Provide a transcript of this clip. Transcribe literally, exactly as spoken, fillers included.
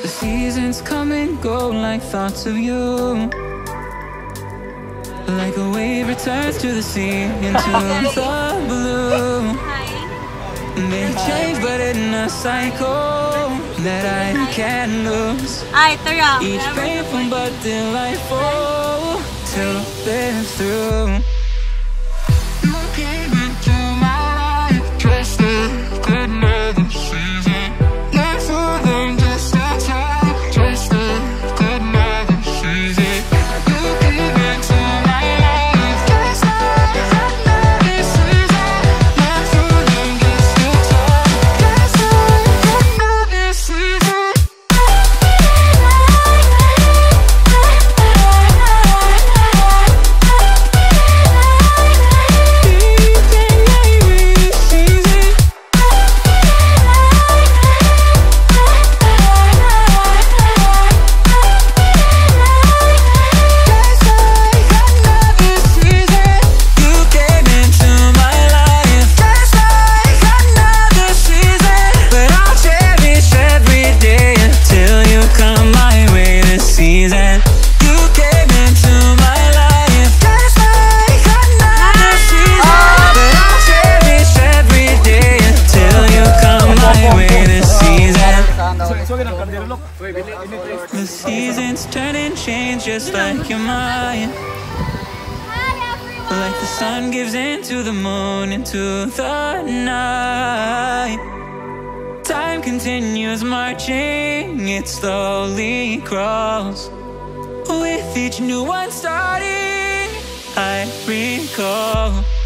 The seasons come and go like thoughts of you. Like a wave returns to the sea into the blue. They change but in a cycle that I can't lose. Each painful but delightful to live through. You came into my life just like another season. Not for them, just a time, just like another season. You came into my life just like another season. Not for them, just a time, just like another season. The seasons turn and change just like your mind. Like the sun gives into the moon, into the night. Time continues marching, it slowly crawls. With each new one starting, I recall